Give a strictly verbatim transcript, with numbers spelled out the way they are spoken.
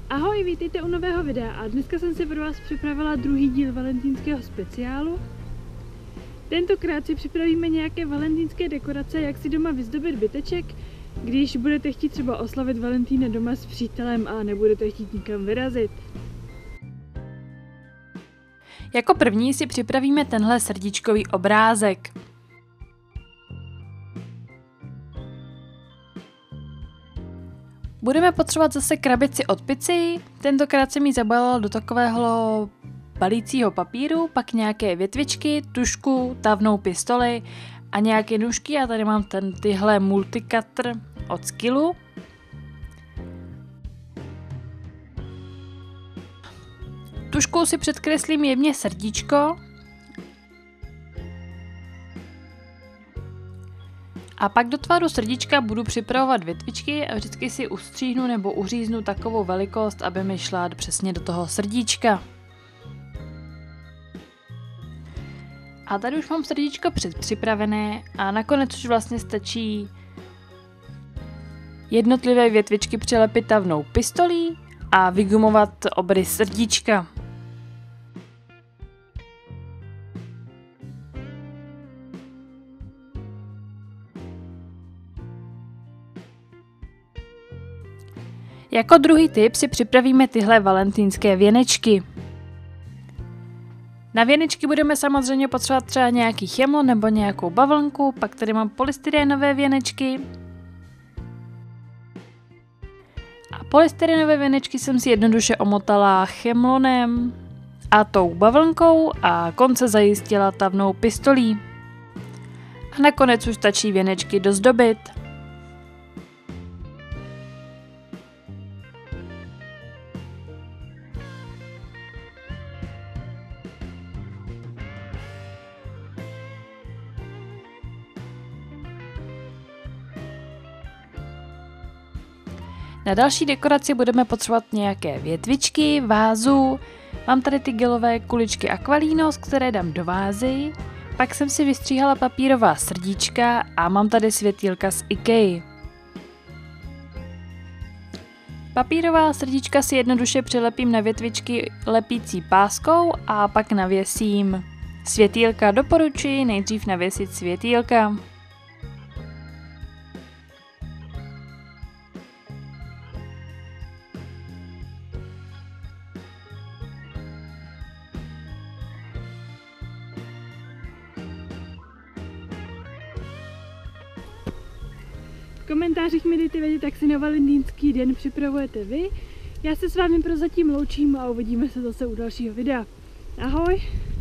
Ahoj, vítejte u nového videa a dneska jsem si pro vás připravila druhý díl valentýnského speciálu. Tentokrát si připravíme nějaké valentýnské dekorace, jak si doma vyzdobit byteček, když budete chtít třeba oslavit Valentína doma s přítelem a nebudete chtít nikam vyrazit. Jako první si připravíme tenhle srdíčkový obrázek. Budeme potřebovat zase krabici od pici, tentokrát jsem ji zabalila do takového balícího papíru, pak nějaké větvičky, tužku, tavnou pistoli a nějaké nůžky. Já tady mám ten, tyhle multicutr od Skillu. Tužkou si předkreslím jemně srdíčko. A pak do tvaru srdíčka budu připravovat větvičky a vždycky si ustříhnu nebo uříznu takovou velikost, aby mi šla přesně do toho srdíčka. A tady už mám srdíčko předpřipravené a nakonec už vlastně stačí jednotlivé větvičky přilepit tavnou pistolí a vygumovat obrys srdíčka. Jako druhý tip si připravíme tyhle valentýnské věnečky. Na věnečky budeme samozřejmě potřebovat třeba nějaký chemlo nebo nějakou bavlnku, pak tady mám polystyrenové věnečky. A polystyrenové věnečky jsem si jednoduše omotala chemlonem a tou bavlnkou a konce zajistila tavnou pistolí. A nakonec už stačí věnečky dozdobit. Na další dekoraci budeme potřebovat nějaké větvičky, vázu. Mám tady ty gelové kuličky Aqualinos, které dám do vázy. Pak jsem si vystříhala papírová srdíčka a mám tady světýlka z IKEA. Papírová srdíčka si jednoduše přilepím na větvičky lepící páskou a pak navěsím světýlka. Doporučuji nejdřív navěsit světýlka. V komentářích mi dejte vědět, jak si na valentýnský den připravujete vy. Já se s vámi prozatím loučím a uvidíme se zase u dalšího videa. Ahoj!